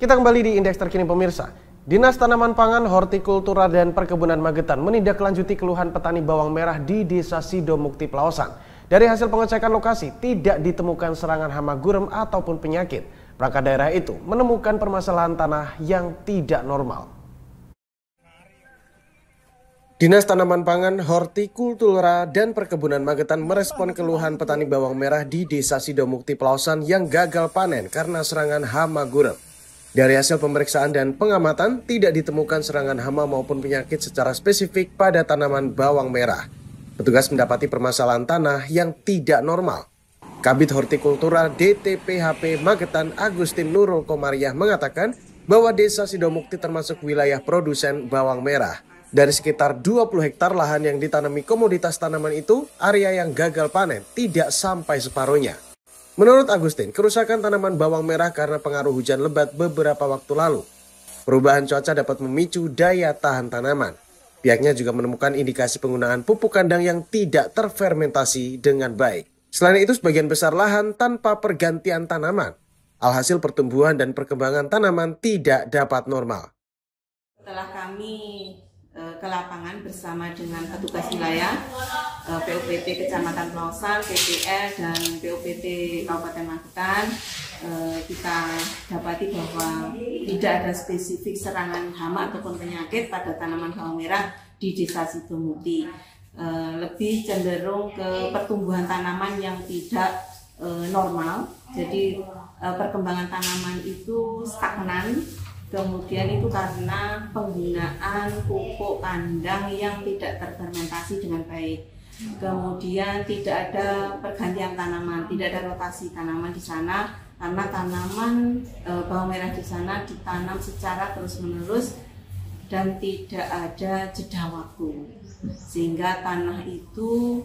Kita kembali di Indeks Terkini pemirsa. Dinas Tanaman Pangan, Hortikultura dan Perkebunan Magetan menindaklanjuti keluhan petani bawang merah di Desa Sidomukti Plaosan. Dari hasil pengecekan lokasi, tidak ditemukan serangan hama gurem ataupun penyakit. Perangkat daerah itu menemukan permasalahan tanah yang tidak normal. Dinas Tanaman Pangan, Hortikultura dan Perkebunan Magetan merespon keluhan petani bawang merah di Desa Sidomukti Plaosan yang gagal panen karena serangan hama gurem. Dari hasil pemeriksaan dan pengamatan, tidak ditemukan serangan hama maupun penyakit secara spesifik pada tanaman bawang merah. Petugas mendapati permasalahan tanah yang tidak normal. Kabid Hortikultura DTPHP Magetan Agustin Nurul Komariah mengatakan bahwa Desa Sidomukti termasuk wilayah produsen bawang merah. Dari sekitar 20 hektar lahan yang ditanami komoditas tanaman itu, area yang gagal panen tidak sampai separuhnya. Menurut Agustin, kerusakan tanaman bawang merah karena pengaruh hujan lebat beberapa waktu lalu. Perubahan cuaca dapat memicu daya tahan tanaman. Pihaknya juga menemukan indikasi penggunaan pupuk kandang yang tidak terfermentasi dengan baik. Selain itu, sebagian besar lahan tanpa pergantian tanaman. Alhasil pertumbuhan dan perkembangan tanaman tidak dapat normal. Setelah kami ke lapangan bersama dengan petugas wilayah, PUPT Kecamatan Plaosan, PPL, dan PUPT Kabupaten Magetan, kita dapati bahwa tidak ada spesifik serangan hama ataupun penyakit pada tanaman bawang merah di Desa Sidomukti. Lebih cenderung ke pertumbuhan tanaman yang tidak normal, jadi perkembangan tanaman itu stagnan. Kemudian itu karena penggunaan pupuk kandang yang tidak terfermentasi dengan baik. Kemudian tidak ada pergantian tanaman, tidak ada rotasi tanaman di sana karena tanaman bawang merah di sana ditanam secara terus-menerus dan tidak ada jeda waktu. Sehingga tanah itu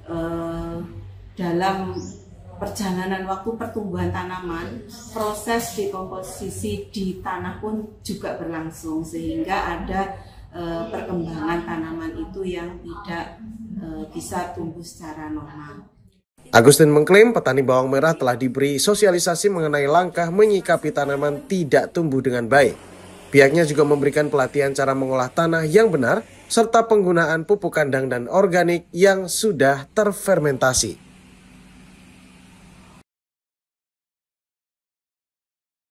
dalam perjalanan waktu pertumbuhan tanaman, proses dekomposisi di tanah pun juga berlangsung sehingga ada perkembangan tanaman itu yang tidak bisa tumbuh secara normal. Agustin mengklaim petani bawang merah telah diberi sosialisasi mengenai langkah menyikapi tanaman tidak tumbuh dengan baik. Pihaknya juga memberikan pelatihan cara mengolah tanah yang benar serta penggunaan pupuk kandang dan organik yang sudah terfermentasi.